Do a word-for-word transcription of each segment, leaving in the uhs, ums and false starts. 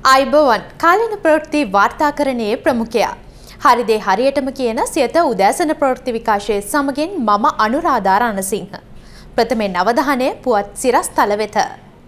आइबोवन कालीन प्रवृत्ति वार्ताकरणයේ ප්‍රමුඛයා හරිදේ හරියටම කියන සියත උදෑසන ප්‍රවෘත්ති විකාශයේ සමගින් මම අනුරාධා රණසිංහ ප්‍රථමයෙන් අවධානය පුවත් සිරස්තල වෙත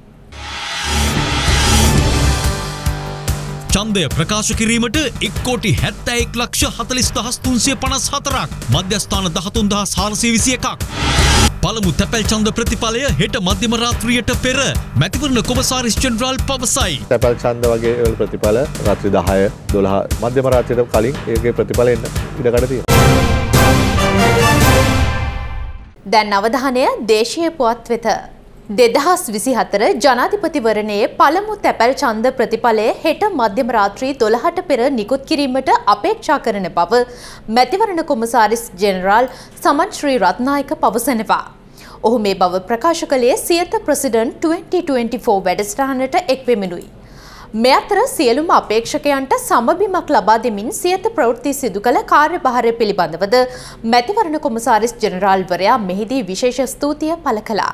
ඡන්දය ප්‍රකාශ කිරීමට එක් කෝටි හැත්තෑ එක් ලක්ෂ හතළිස් දහස් තුන්සිය පනස් හතරක් මධ්‍යස්ථාන දහතුන් දහස් හාරසිය විසි එකක් පළමු තැපැල් ඡන්ද ප්‍රතිඵලය හෙට මධ්‍යම රාත්‍රියට පෙර මැතිවරණ කොමසාරිස් ජෙනරාල් පවසයි. තැපැල් ඡන්ද වගේ වල ප්‍රතිඵල රාත්‍රී දහය දොළහ මධ්‍යම රාත්‍රියට කලින් ඒකේ ප්‍රතිඵල එන්න ඉඩකඩ තියෙනවා. දැන් අවධානය දේශීය පුවත් වෙත. දෙදහස් විසිහතර ජනාධිපතිවරණයේ පළමු තැපැල් ඡන්ද ප්‍රතිඵලය හෙට මධ්‍යම රාත්‍රී දොළහට පෙර නිකුත් කිරීමට අපේක්ෂා කරන බව මැතිවරණ කොමසාරිස් ජෙනරාල් සමන් ශ්‍රී රත්නායක පවසනවා. ඔහු මේ බව ප්‍රකාශ කළේ සියත ප්‍රෙසිඩන්ට් twenty twenty-four වැඩසටහනට එක්වෙමිනුයි. මේ අතර සියලුම අපේක්ෂකයන්ට සමබිමක් ලබා දෙමින් සියත ප්‍රවෘත්ති සිදු කළ කාර්යභාරය පිළිබඳවද මැතිවරණ කොමසාරිස් ජෙනරාල්වරයා මෙහිදී විශේෂ ස්තුතිය පළ කළා.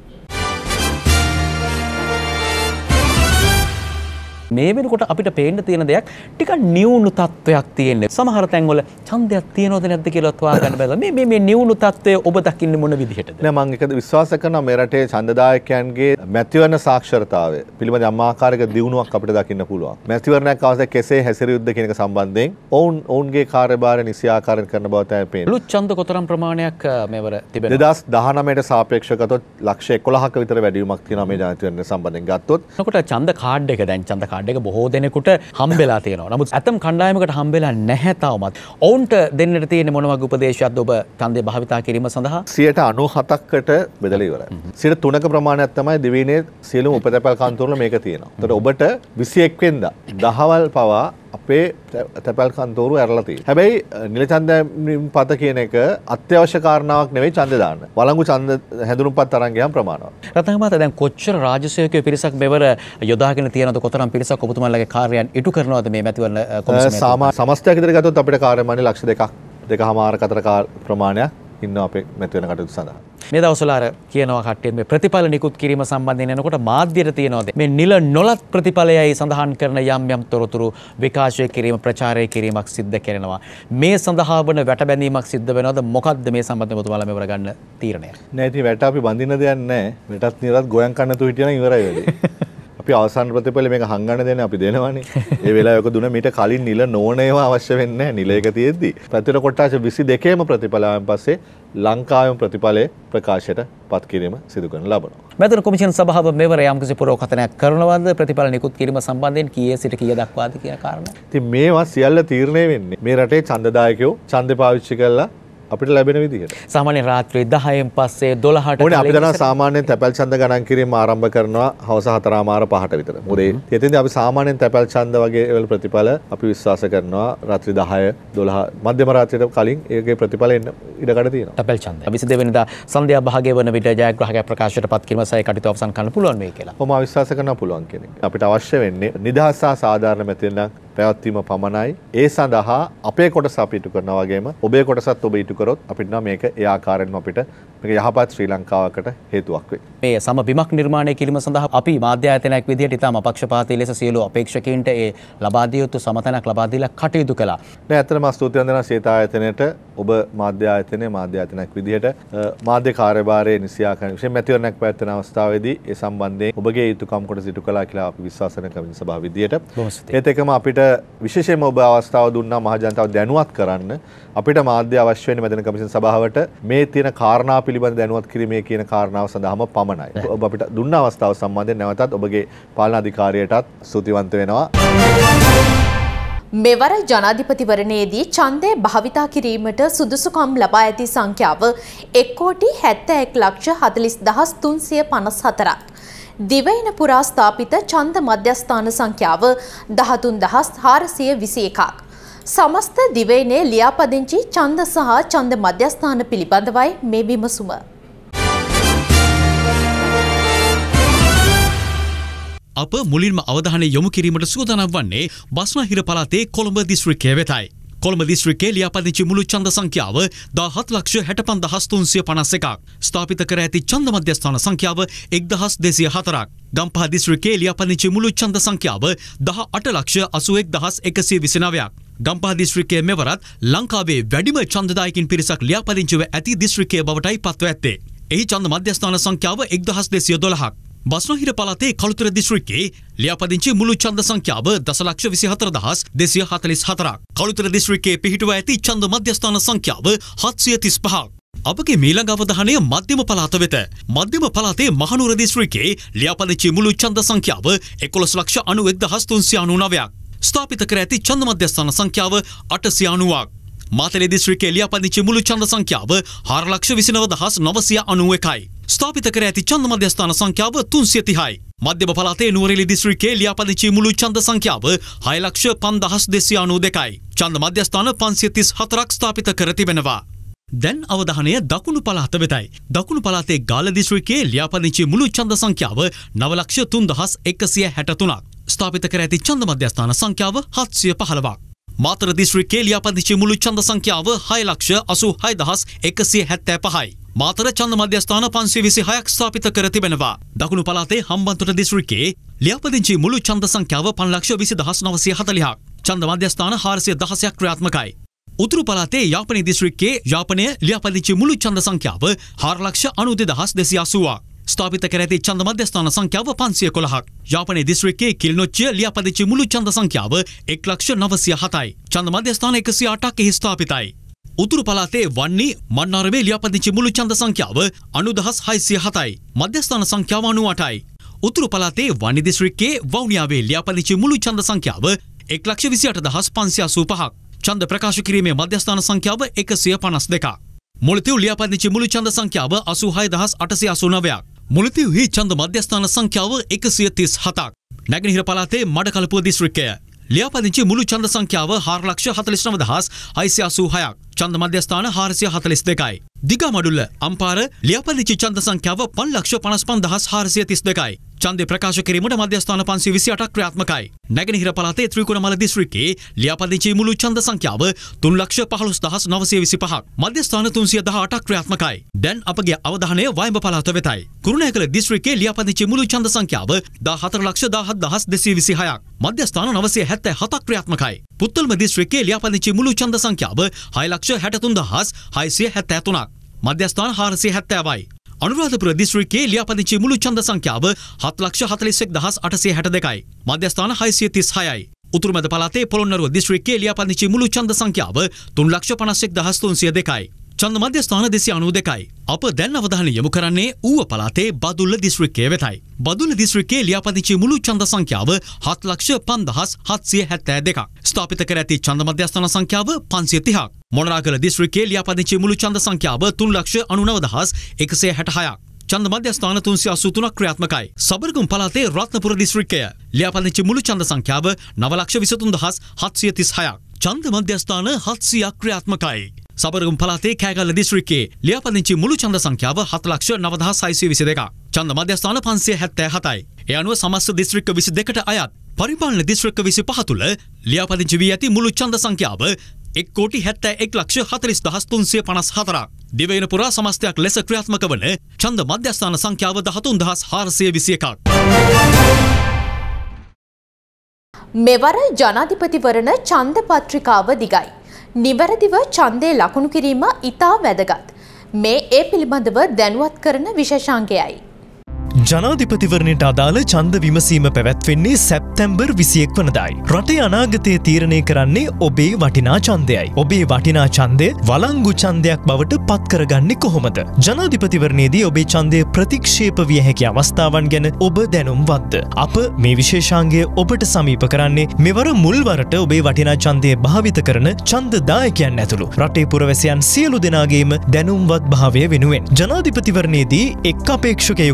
මේ වෙනකොට අපිට පේන්න තියෙන දෙයක් ටිකක් නියුණු තත්වයක් තියෙන්නේ. සමහර තැන්වල ඡන්දයක් තියෙනවද නැද්ද කියලා හොයාගන්න බැලුවා. මේ මේ මේ නියුණු තත්වය ඔබ දකින්නේ මොන විදිහටද? නෑ මම ඒක විශ්වාස කරනවා මේ රටේ ඡන්දදායකයන්ගේ මැතිවරණ සාක්ෂරතාවය පිළිබඳ අමාකාරක දියුණුවක් අපිට දකින්න පුළුවන්. මැතිවරණයක් අවශ්‍ය කෙසේ හැසිරියුද්ද කියන එක සම්බන්ධයෙන් ඔවුන් ඔවුන්ගේ කාර්යභාරය නිසියාකාරයෙන් කරන බව තමයි පේන්නේ. ලු ඡන්ද කොතරම් ප්‍රමාණයක් මේවර තිබෙනවා? දෙදහස් දහනවයට සාපේක්ෂව ගත්තොත් ලක්ෂ එකොළහක විතර වැඩිවීමක් තියෙනවා මේ ජනාධිපතිවරණ සම්බන්ධයෙන් ගත්තොත්. එතකොට ඡන්ද කාඩ් එක දැන් ඡන්ද කාඩ් එක බොහෝ දෙනෙකුට හම්බෙලා තියෙනවා. නමුත් ඇතම් කණ්ඩායමකට හම්බෙලා නැහැ තවමත්. ඔවුන්ට දෙන්නට තියෙන මොන වගේ උපදේශයක්ද ඔබ ඡන්දය භාවිතා කිරීම සඳහා? සියයට අනූහතකට බෙදලා ඉවරයි. සියයට තුනක ප්‍රමාණයක් තමයි දිවයිනේ සියලුම උපතැපැල් කන්තෝරවල මේක තියෙනවා. ඒතකොට ඔබට විසිඑක් වෙනිදා දහවල් පවා අපේ තැපැල් කන්තෝරුව ඇරලා තියෙනවා. හැබැයි නිල ඡන්දයෙන් පත කියන එක අත්‍යවශ්‍ය කාරණාවක් නෙවෙයි ඡන්ද දාන්න. වළංගු ඡන්ද හැඳුනුම්පත් අරන් ගියාම ප්‍රමාණවත්. රත්නායක මහතා දැන් කොච්චර රාජසේවකයෝ පිරිසක් මෙවර යොදාගෙන තියෙනවද? කොතරම් පිරිසක් ඔබතුමාලගේ කාර්යයන් ඉටු කරනවද මේ මැතිවරණ කොමිසමේ? සාමා සමස්තයක් විතර ගත්තොත් අපිට කාර්යමානය ලක්ෂ දෙකක් දෙකමාරක අතර ප්‍රමාණයක් ඉන්නවා අපේ මැතිවරණ කටයුතු සඳහා. මේ දවස්වල අර කියනවා කට්ටිය මේ ප්‍රතිඵල නිකුත් කිරීම සම්බන්ධයෙන් එනකොට මාධ්‍යයට තියනවාද මේ නිල නොලත් ප්‍රතිඵලයයි සඳහන් කරන යම් යම් තොරතුරු විකාශය කිරීම ප්‍රචාරය කිරීමක් සිද්ධ කරනවා. මේ සඳහා වන වැටබැඳීමක් සිද්ධ වෙනවද? මොකක්ද මේ සම්බන්ධව ඔබතුමාලා මේවර ගන්න තීරණය? නෑ ඉතින් වැට අපි බඳින්න දෙයක් නෑ. වැටත් නිරත් ගෝයන් කන්න තු හිටියනම් ඉවරයි වෙන්නේ. අපි අවසාන ප්‍රතිඵල මේක හංගන්න දෙන්නේ අපි දෙනවනේ. ඒ වෙලාවක දුන මීට කලින් නිල නොවන ඒවා අවශ්‍ය වෙන්නේ නැහැ. නිල එක තියෙද්දි. ප්‍රතිඵල කොටස් විසි දෙකේම ප්‍රතිඵල ආවන් පස්සේ ලංකාවේම ප්‍රතිඵලයේ ප්‍රකාශයට පත් කිරීම සිදු කරන ලබනවා. මැතිවරණ කොමිෂන් සභාව මෙවර යම්කිසි පුරෝකථනයක් කරනවද ප්‍රතිඵල නිකුත් කිරීම සම්බන්ධයෙන් කීයේ සිට කීය දක්වාද කියන කාරණා? ඉතින් මේවා සියල්ල තීරණය වෙන්නේ මේ රටේ ඡන්දදායකයෝ ඡන්දේ පාවිච්චි කරලා අපිට ලැබෙන විදිහට. සාමාන්‍ය රාත්‍රී දහයෙන් පස්සේ දොළහට ඕනේ අපි දන්නවා සාමාන්‍යයෙන් තැපැල් ඡන්ද ගණන් කිරීම ආරම්භ කරනවා හවස හතරමාර පහට විතර. මොකද එතෙන්දී අපි සාමාන්‍යයෙන් තැපැල් ඡන්ද වගේ වල ප්‍රතිඵල අපි විශ්වාස කරනවා රාත්‍රී දහය දොළහ මධ්‍යම රාත්‍රියට කලින් ඒකේ ප්‍රතිඵල එන්න ඉඩකඩ තියෙනවා. තැපැල් ඡන්ද විසි දෙක වෙනිදා සන්ධ්‍යා භාගයේ වන විට ජයග්‍රාහකයා ප්‍රකාශයට පත් කිරීම සහ කටයුතු අවසන් කරන්න පුළුවන් වෙයි කියලා. කොහොම විශ්වාස කරන්න පුළුවන් කෙනෙක්. අපිට අවශ්‍ය වෙන්නේ නිදහස් සහ සාධාරණ මැතිවරණ පැවැත්වීම පමණයි. ඒ සඳහා අපේ කොටස අපි ඉටු කරනවා වගේම ඔබේ කොටසත් ඔබ ඉටු කරොත් අපිට නම් මේක ඒ ආකාරයෙන්ම අපිට මේක යහපත් ශ්‍රී ලංකාවකට හේතුවක් වෙයි. මේ සම බිමක් නිර්මාණය කිරීම සඳහා අපි මාධ්‍ය ආයතනයක් විදිහට ඉතාම අපක්ෂපාතී ලෙස සියලු අපේක්ෂකයින්ට ඒ ලබා දිය යුතු සමතනක් ලබා දීලා කටයුතු කළා. නෑ ඇත්තටම ස්තුති වන්දනා ශ්වේත ආයතනයට ඔබ මාධ්‍ය ආයතනයේ මාධ්‍ය ආයතනයක් විදිහට මාධ්‍ය කාර්යභාරයේ නිසියාකාරී විශේෂ මැතිවරණයක් පැවැත්වෙන අවස්ථාවේදී ඒ සම්බන්ධයෙන් ඔබගේ යුතුකම් කොටස ඉටු කළා කියලා අපි විශ්වාස කරන කමිටු සභාව විදිහට. ඒත් එකම අපිට විශේෂයෙන්ම ඔබ අවස්ථාව දුන්නා මහ ජනතාව දැනුවත් කරන්න අපිට මාධ්‍ය අවශ්‍ය වෙන මැදින කමිෂන් සභාවට මේ තියෙන කාරණා පිළිබඳ දැනුවත් කිරීමේ කියන කාරණාව සඳහාම පමණයි. ඔබ අපිට දුන්න අවස්ථාව සම්බන්ධයෙන් නැවතත් ඔබගේ පාලන අධිකාරියටත් ස්තුතිවන්ත වෙනවා. මෙවර ජනාධිපතිවරණයේදී ඡන්දය භාවිතා කිරීමට සුදුසුකම් ලබා ඇති සංඛ්‍යාව එක් කෝටි හැත්තෑ එක් ලක්ෂ හතළිස් දහස් තුන්සිය පනස් හතරක්. දිවයින පුරා ස්ථාපිත ඡන්ද මධ්‍යස්ථාන සංඛ්‍යාව දහතුන් දහස් හාරසිය විසි එකක්. සමස්ත දිවයිනේ ලියාපදිංචි ඡන්ද සහ ඡන්ද මධ්‍යස්ථාන පිළිබඳවයි මේ විමසුම. අප මුලින්ම අවධානය යොමු කිරීමට සූදානම් වන්නේ බස්නාහිර පළාතේ කොළඹ දිස්ත්‍රික්කය වෙතයි. කොළඹ දිස්ත්‍රික්කයේ ලියාපදිංචි මුළු ඡන්ද සංඛ්‍යාව දාහත් ලක්ෂ හැට පන්දාහස් තුන්සිය පනස් එකක්. ස්ථාපිත කර ඇති ඡන්ද මධ්‍යස්ථාන සංඛ්‍යාව එක්දහස් දෙසිය හතරක්. ගම්පහ දිස්ත්‍රික්කයේ ලියාපදිංචි මුළු ඡන්ද සංඛ්‍යාව දහඅට ලක්ෂ අසූ එක් දහස් එකසිය විසිනවයක්. ගම්පහ දිස්ත්‍රික්කයේ මෙවරත් ලංකාවේ වැඩිම ඡන්දදායකින් පිරිසක් ලියාපදිංචිව ඇති දිස්ත්‍රික්කය බවටයි පත්ව ඇත්තේ. එහි ඡන්ද මධ්‍යස්ථාන සංඛ්‍යාව එක්දහස් දෙසිය දොළහක්. බස්නාහිර පළාතේ කළුතර දිස්ත්‍රික්කයේ ලියාපදිංචි මුළු ඡන්ද සංඛ්‍යාව දසලක්ෂ විසිහතර දහස් දෙසිය හතළිස් හතරක්. කළුතර දිස්ත්‍රික්කයේ පිහිටුව ඇති ඡන්ද මධ්‍යස්ථාන සංඛ්‍යාව හත්සිය තිස් පහක්. අපගේ මීළඟ අවධානය මධ්‍යම පළාත වෙත. මධ්‍යම පළාතේ මහනුවර දිස්ත්‍රික්කයේ ලියාපදිංචි මුළු ඡන්ද සංඛ්‍යාව එකොළොස් ලක්ෂ අනූ එක් දහස් තුන්සිය අනූනවයක්. ස්ථාපිත කර ඇති ඡන්ද මධ්‍යස්ථාන සංඛ්‍යාව අටසිය අනූවක්. මාතලේ දිස්ත්‍රික්කයේ ලියාපදිංචි මුළු ඡන්ද සංඛ්‍යාව හාර ලක්ෂ විසිනව දහස් නවසිය අනූ එකයි. ස්ථාපිත කර ඇති ඡන්ද මධ්‍යස්ථාන සංඛ්‍යාව තුන්සිය තිහයි. මධ්‍යම පළාතේ නුවරඑළිය දිස්ත්‍රික්කයේ ලියාපදිංචි මුළු ඡන්ද සංඛ්‍යාව හය ලක්ෂ පන්දාහස් දෙසිය අනූ දෙකයි. ඡන්ද මධ්‍යස්ථාන පන්සිය තිස් හතරක් ස්ථාපිත කර තිබෙනවා. දැන් අවධානය දකුණු පළාත වෙතයි. දකුණු පළාතේ ගාල්ල දිස්ත්‍රික්කයේ ලියාපදිංචි මුළු ඡන්ද සංඛ්‍යාව නව ලක්ෂ තුන්දහස් එකසිය හැට තුනක්. ස්ථාපිත කර ඇති ඡන්ද මධ්‍යස්ථාන සංඛ්‍යාව හත්සිය පහළොවක්. මාතර දිස්ත්‍රික්කයේ ලියාපදිංචි මුළු ඡන්ද සංඛ්‍යාව හය ලක්ෂ අසූ හය දහස් එකසිය හැත්තෑ පහයි. මාතර ඡන්ද මධ්‍යස්ථාන පන්සිය විසිහයක් ස්ථාපිත කර තිබෙනවා. දකුණු පළාතේ හම්බන්තොට දිස්ත්‍රික්කයේ ලියාපදිංචි මුළු ඡන්ද සංඛ්‍යාව පන්ස් ලක්ෂ විසි දහස් නවසිය හතළිහක්. ඡන්ද මධ්‍යස්ථාන හාරසිය දහසක් ක්‍රියාත්මකයි. උතුරු පළාතේ යාපනයේ දිස්ත්‍රික්කයේ යාපනය ලියාපදිංචි මුළු ඡන්ද සංඛ්‍යාව හාර ලක්ෂ අනූ දෙදහස් දෙසිය අසූවක්. ස්ථාපිත කර ඇති ඡන්ද මධ්‍යස්ථාන සංඛ්‍යාව පන්සිය එකොළහක්. යාපනයේ දිස්ත්‍රික්කයේ කිලිනොච්චිය ලියාපදිංචි මුළු ඡන්ද සංඛ්‍යාව එක් ලක්ෂ නවසිය හතයි. ඡන්ද මධ්‍යස්ථාන එකසිය අටක් එහි ස්ථාපිතයි. උතුරු පළාතේ වන්නි මන්නාරමේ ලියාපදිංචි මුළු ඡන්ද සංඛ්‍යාව අනූදහස් හයසිය හතයි. මධ්‍යස්ථාන සංඛ්‍යාව අනූ අටයි. උතුරු පළාතේ වන්නි දිස්ත්‍රික්කයේ වවුනියාවේ ලියාපදිංචි මුළු ඡන්ද සංඛ්‍යාව එක් ලක්ෂ විසිඅට දහස් පන්සිය අසූ පහක්. ඡන්ද ප්‍රකාශ කිරීමේ මධ්‍යස්ථාන සංඛ්‍යාව එකසිය පනස් දෙකක්. මුලතිව් ලියාපදිංචි මුළු ඡන්ද සංඛ්‍යාව අසූ හය දහස් අටසිය අසූ නවයක්. මුලතිව්හි ඡන්ද මධ්‍යස්ථාන සංඛ්‍යාව එකසිය තිස් හතක්. නැගෙනහිර පළාතේ මඩකලපුව දිස්ත්‍රික්කය ලියාපදිංචි මුළු ඡන්ද සංඛ්‍යාව හාර ලක්ෂ හතළිස් නව දහස් හයසිය අසූ හයක්. ඡන්ද මධ්‍යස්ථාන හාරසිය හතළිස් දෙකයි. දිගමඩුල්ල අම්පාර ලියාපදිංචි ඡන්ද සංඛ්‍යාව පන්ස් ලක්ෂ පනස් පහ දහස් හාරසිය තිස් දෙකයි. ඡන්දේ ප්‍රකාශ කිරීමට මධ්‍යස්ථාන පන්සිය විසිඅටක් ක්‍රියාත්මකයි. නැගෙනහිර පළාතේ ත්‍රිකුණමල දිස්ත්‍රික්කයේ ලියාපදිංචි මුළු ඡන්ද සංඛ්‍යාව තුන් ලක්ෂ පහළොස් දහස් නවසිය විසිපහක්. මධ්‍යස්ථාන තුන්සිය දහඅටක් ක්‍රියාත්මකයි. දැන් අපගේ අවධානය වයඹ පළාත වෙතයි. කුරුණෑගල දිස්ත්‍රික්කයේ ලියාපදිංචි මුළු ඡන්ද සංඛ්‍යාව දාහතර ලක්ෂ දාහත් දහස් දෙසිය විසිහයක්. මධ්‍යස්ථාන නවසිය හැත්තෑ හතක් ක්‍රියාත්මකයි. පුත්තලම දිස්ත්‍රික්කයේ ලියාපදිංචි මුළු ඡන්ද සංඛ්‍යාව හය ලක්ෂ හැට තුන් දහස් හයසිය හැත්තෑ තුනක්. මධ්‍යස්ථාන හාරසිය හැත්තෑවයි. අනුරාධපුර දිස්ත්‍රික්කයේ ලියාපදිංචි මුළු ඡන්ද සංඛ්‍යාව හත් ලක්ෂ හතළිස් එක් දහස් අටසිය හැට දෙකයි. මධ්‍යස්ථාන හයසිය තිස් හයයි. උතුරු මැද පළාතේ පොළොන්නරුව දිස්ත්‍රික්කයේ ලියාපදිංචි මුළු ඡන්ද සංඛ්‍යාව තුන් ලක්ෂ පනස් එක් දහස් තුන්සිය දෙකයි. ඡන්ද මධ්‍යස්ථාන දෙසිය අනූ දෙකයි. අප දැන් අවධානය යොමු කරන්නේ ඌව පළාතේ බදුල්ල දිස්ත්‍රික්කය වෙතයි. බදුල්ල දිස්ත්‍රික්කයේ ලියාපදිංචි මුළු ඡන්ද සංඛ්‍යාව හත් ලක්ෂ පන්දහස් හත්සිය හැත්තෑ දෙකක්. ස්ථාපිත කර ඇති ඡන්ද මධ්‍යස්ථාන සංඛ්‍යාව පන්සිය තිහක්. මොනරාගල දිස්ත්‍රික්කයේ ලියාපදිංචි මුළු ඡන්ද සංඛ්‍යාව තුන් ලක්ෂ අනූ නව දහස් එකසිය හැට හයක්. ඡන්ද මධ්‍යස්ථාන තුන්සිය අසූ තුනක් ක්‍රියාත්මකයි. සබරගමු පළාතේ රත්නපුර දිස්ත්‍රික්කය ලියාපදිංචි මුළු ඡන්ද සංඛ්‍යාව නව ලක්ෂ විසිතුන් දහස් හත්සිය තිස් හයක්. ඡන්ද මධ්‍යස්ථාන හත්සියක් ක්‍රියාත්මකයි. සබරගමු පළාතේ කෑගල්ල දිස්ත්‍රික්කයේ ලියාපදිංචි මුළු ඡන්ද සංඛ්‍යාව හත ලක්ෂ නව දහස් හයසිය විසි දෙකක්. ඡන්ද මධ්‍යස්ථාන පන්සිය හැත්තෑ හතයි. ඒ අනුව සමස්ත දිස්ත්‍රික්ක විසි දෙකට අයත් පරිපාලන දිස්ත්‍රික්ක විසිපහ තුළ ලියාපදිංචි වී ඇති මුළු ඡන්ද සංඛ්‍යාව එක් කෝටි හැත්තෑ එක් ලක්ෂ හතළිස් දහස් තුන්සිය පනස් හතරක්. දිවයින පුරා සමස්තයක් ලෙස ක්‍රියාත්මක වන ඡන්ද මධ්‍යස්ථාන සංඛ්‍යාව දහතුන් දහස් හාරසිය විසි එකක්. මෙවර ජනාධිපතිවරණ ඡන්ද පත්‍රිකාව දිගයි. නිවැරදිව ඡන්දය ලකුණු කිරීම ඉතා වැදගත්. මේ ඒ පිළිබඳව දැනුවත් කරන විශේෂාංගයයි. ජනාධිපතිවරණයට අදාළ ඡන්ද විමසීම පැවැත්වෙන්නේ සැප්තැම්බර් විසිඑක වනදායි. රටේ අනාගතය තීරණය කරන්නේ ඔබේ වටිනා ඡන්දයයි. ඔබේ වටිනා ඡන්දය වළංගු ඡන්දයක් බවට පත් කරගන්නේ කොහොමද? ජනාධිපතිවරණයේදී ඔබේ ඡන්දය ප්‍රතික්ෂේප විය හැකි අවස්ථාවන් ගැන ඔබ දැනුම්වත්ද? අප මේ විශේෂාංගය ඔබට සමීප කරන්නේ මෙවර මුල්වරට ඔබේ වටිනා ඡන්දය භාවිත කරන ඡන්දදායකයන් ඇතුළු රටේ පුරවැසියන් සියලු දෙනාගේම දැනුම්වත් භාවය වෙනුවෙන්. ජනාධිපතිවරණයේදී එක් අපේක්ෂකයෙකුට ඔබේ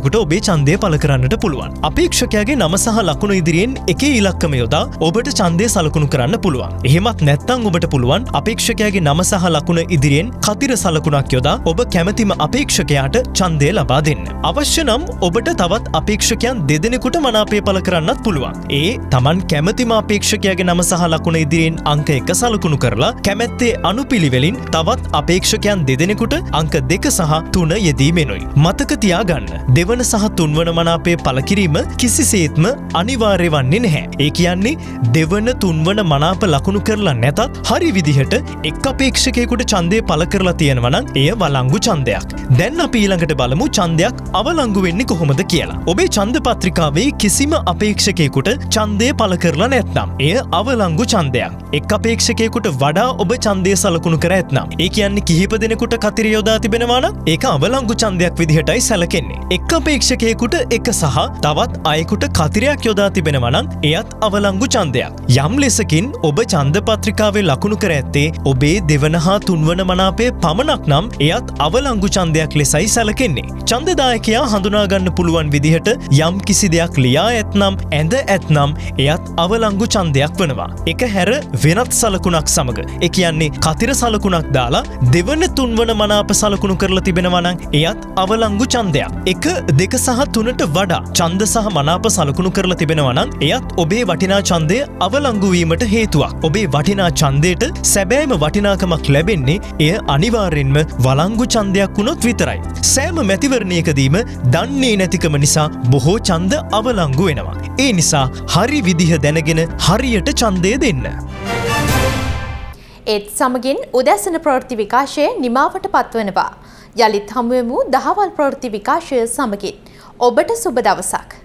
ඡන්දය පළ කරන්නට පුළුවන්. අපේක්ෂකයාගේ නම සහ ලකුණ ඉදිරියෙන් එකේ ඉලක්කම යොදා ඔබට ඡන්දය සලකුණු කරන්න පුළුවන්. එහෙමත් නැත්නම් ඔබට පුළුවන් අපේක්ෂකයාගේ නම සහ ලකුණ ඉදිරියෙන් කතිර සලකුණක් යොදා ඔබ කැමැතිම අපේක්ෂකයාට ඡන්දය ලබා දෙන්න. අවශ්‍ය නම් ඔබට තවත් අපේක්ෂකයන් දෙදෙනෙකුට මනාපය පළ කරන්නත් පුළුවන්. ඒ Taman කැමැතිම අපේක්ෂකයාගේ නම සහ ලකුණ ඉදිරියෙන් අංක එක සලකුණු කරලා කැමැත්තේ අනුපිළිවෙලින් තවත් අපේක්ෂකයන් දෙදෙනෙකුට අංක දෙක සහ තුන යෙදීමෙනුයි. මතක තියාගන්න දෙවන සහ තුන්වන මනාපය පළ කිරීම කිසිසේත්ම අනිවාර්ය වන්නේ නැහැ. ඒ කියන්නේ දෙවන තුන්වන මනාප ලකුණු කරලා නැතත් හරි විදිහට එක් අපේක්ෂකයෙකුට ඡන්දය පළ කරලා තියෙනවා නම් එය වළංගු ඡන්දයක්. දැන් අපි ඊළඟට බලමු ඡන්දයක් අවලංගු වෙන්නේ කොහොමද කියලා. ඔබේ ඡන්ද පත්‍රිකාවේ කිසිම අපේක්ෂකයෙකුට ඡන්දය පළ කරලා නැත්නම් එය අවලංගු ඡන්දයක්. එක් අපේක්ෂකයෙකුට වඩා ඔබ ඡන්දය සලකුණු කර ඇතනම් ඒ කියන්නේ කිහිප දෙනෙකුට කතිර යොදා තිබෙනවා නම් ඒක අවලංගු ඡන්දයක් විදිහටයි සැලකෙන්නේ. එක් අපේක්ෂකයෙකුට එක සහ තවත් අයෙකුට කතිරයක් යොදා තිබෙනවා නම් එයත් අවලංගු ඡන්දයක්. යම් ලෙසකින් ඔබ ඡන්ද පත්‍රිකාවේ ලකුණු කර ඇත්තේ ඔබේ දෙවන හා තුන්වන මනාපය පමණක් නම් එයත් අවලංගු ඡන්දයක් ලෙසයි සැලකෙන්නේ. ඡන්දදායකයා හඳුනා ගන්න පුළුවන් විදිහට යම් කිසි දෙයක් ලියා ඇතනම් ඇඳ ඇතනම් එයත් අවලංගු ඡන්දයක් වෙනවා. එක හැර වෙනත් සලකුණක් සමග ඒ කියන්නේ කතිර සලකුණක් දාලා දෙවන තුන්වන මනාප සලකුණු කරලා තිබෙනවා නම් එයත් අවලංගු ඡන්දයක්. එක දෙක සහ තුනට වඩා ඡන්ද සහ මනාප සලකුණු කරලා තිබෙනවා නම් එයත් ඔබේ වටිනා ඡන්දය අවලංගු වීමට හේතුවක්. ඔබේ වටිනා ඡන්දයට සැබෑම වටිනාකමක් ලැබෙන්නේ එය අනිවාර්යෙන්ම වළංගු ඡන්දයක් වුණොත් විතරයි. සෑම මැතිවරණයකදීම දන්නේ නැතිකම නිසා බොහෝ ඡන්ද අවලංගු වෙනවා. ඒ නිසා හරි විදිහ දැනගෙන හරියට ඡන්දය දෙන්න. ඒත් සමගින් උදැසන ප්‍රවෘත්ති විකාශය නිමාවට පත්වනවා. යළිත් හමුවෙමු දහවල් ප්‍රවෘත්ති විකාශය සමගින්. ඔබට සුබ දවසක්.